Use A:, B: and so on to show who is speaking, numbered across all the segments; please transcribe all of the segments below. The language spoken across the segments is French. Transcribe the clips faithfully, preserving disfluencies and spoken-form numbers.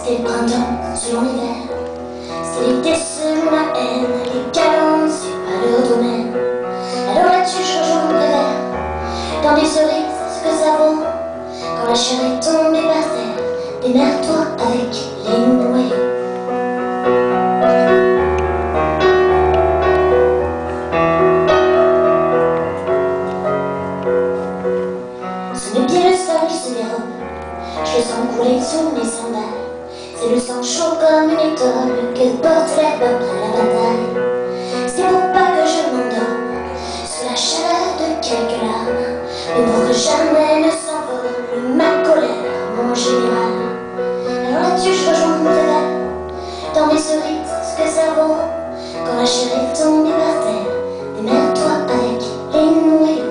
A: C'était le printemps selon l'hiver, c'était l'été selon la haine. Les galants, c'est pas leur domaine. Alors là-dessus je rejoins mon rêve dans des cerises, ce que ça vaut. Quand la chair est tombée par terre, démerde-toi avec les noyaux. Sous mes pieds le sol se dérobe, je le sens couler sous mes sandales. C'est le sang chaud comme une étole que porte l'herbe après la bataille. C'est pour pas que je m'endorme sous la chaleur de quelques larmes, mais pour que jamais ne s'envole ma colère, mon général. Alors là-dessus je rejoins mon réveil dans mes cerises, ce que ça vaut. Quand la chair est tombée par terre, démerde-toi avec les noyaux.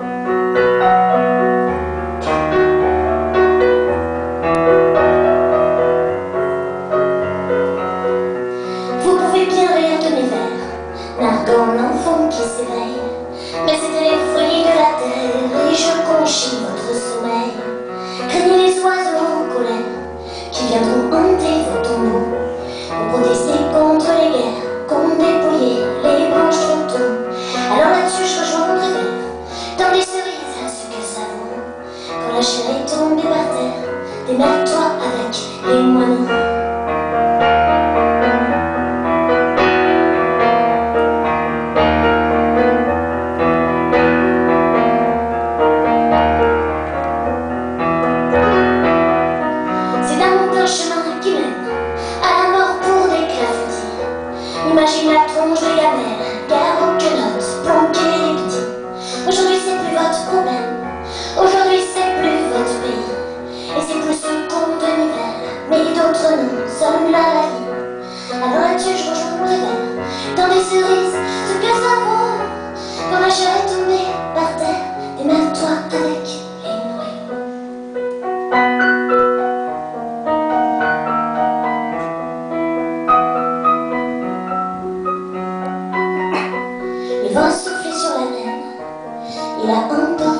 A: Narguant l'enfant qui s'éveille, mais c'était les fruits de la terre et je conchis votre sommeil. Craignez les oiseaux en colère qui viendront hanter vos tombeaux pour protester contre les guerres, contre dépouiller les branches trop tôt. Alors là-dessus je rejoins mon rêve dans des cerises, à ce que ça vaut. Quand la chair est tombée par terre, démerde-toi avec les moineaux. Imagine la tronche de gamelle, garde aux quenottes, planquer les petits. Aujourd'hui c'est plus votre problème, aujourd'hui c'est plus votre pays. Et c'est plus ce conte de Nivelle, mais d'autres noms sonnent là la vie. Alors là-dessus je rejoins mon réveil dans des cerises, ce que ça vaut. Quand la chair est tombée par terre, démerde-toi avec les noyaux. Le vent soufflait sur la laine, il a emporté